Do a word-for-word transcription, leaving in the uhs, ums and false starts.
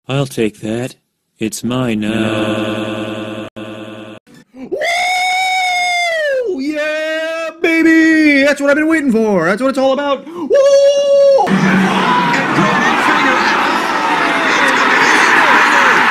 I'll take that. It's mine now. Woo! Yeah, baby! That's what I've been waiting for. That's what it's all about. Woo!